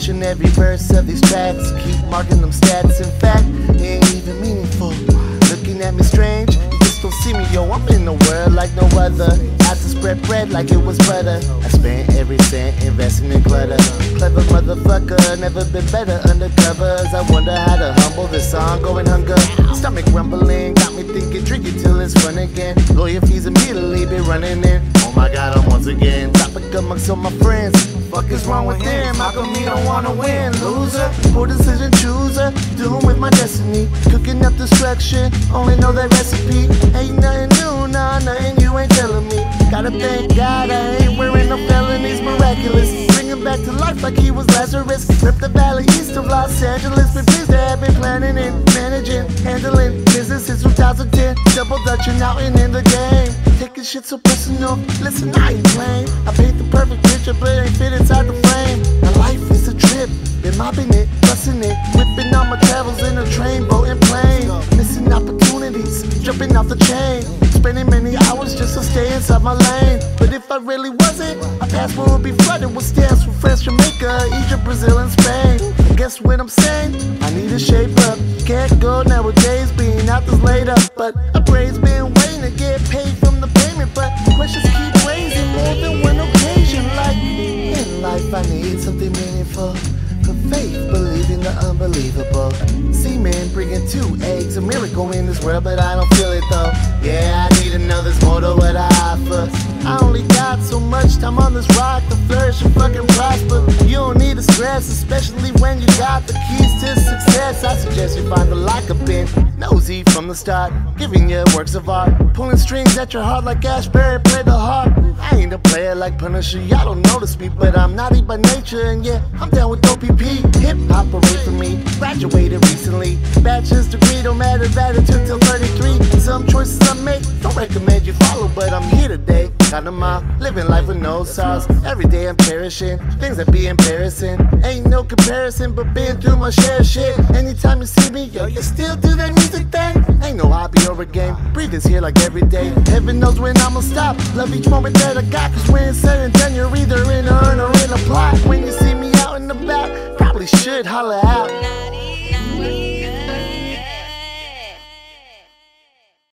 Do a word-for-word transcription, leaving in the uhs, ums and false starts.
watching every verse of these tracks, keep marking them stats. In fact, it ain't even meaningful. Looking at me strange, you just don't see me, yo. I'm in the world like no other. I to spread bread like it was butter. I spent every cent investing in clutter. Clever motherfucker, never been better undercovers. I wonder how to humble this ongoing hunger. Stomach rumbling, got me thinking, drinking till it's fun again. Lawyer fees immediately be running in. Oh my god, I'm once again topic amongst all my friends. Fuck is wrong with them? How come you don't wanna win? Loser, poor decision chooser, dealing with my destiny, cooking up destruction, only know that recipe. Ain't nothing new, nah, nothing you ain't telling me. Gotta thank God I ain't wearing no felonies, miraculous. Bring him back to life like he was Lazarus. Rip the valley east of Los Angeles. Been pleased to have been planning and managing, handling business since two thousand ten. Double dutching out and in the game. Taking shit so personal, listen, I ain't playing. I paint the perfect picture, but ain't fit inside the frame. My life is a trip, been mopping it, busting it, whipping on my travels in a train, boat and plane. Missing opportunities, jumping off the chain, spending many hours just to stay inside my lane. But if I really wasn't, my passport would be flooded with stamps from France, Jamaica, Egypt, Brazil, and Spain. And guess what I'm saying? I need to shape up. Can't go nowadays, being out this laid up. But a brain's been waiting to get paid from the payment. But questions keep raising more than one occasion. Like, in life I need something meaningful. For faith, believing the unbelievable. Seamen bringing two eggs, a miracle in this world, but I don't feel it though. Yeah, I need to know there's more to what I offer. I only got so much time on this rock to flourish and fucking prosper. You don't need to stress, especially when you got the keys to success. I suggest you find the lock-up in nosy from the start, giving you works of art, pulling strings at your heart like Ashbury, play the harp. I ain't a player like Punisher, y'all don't notice me, but I'm naughty by nature, and yeah, I'm down with O P P. Hip-hop away from me, graduated recently, bachelor's degree, don't matter that it took till thirty-three. Some choices I make, don't recommend you follow, but I'm here today, got them out, living life with no sauce. Every day I'm cherishing things that be embarrassing. Ain't no comparison, but been through my share of shit. Anytime you see me, yo, you still do that music thing. Ain't no hobby or a game, breathe is here like every day. Heaven knows when I'ma stop, love each moment that I got, cause when it's said and done, you're either in or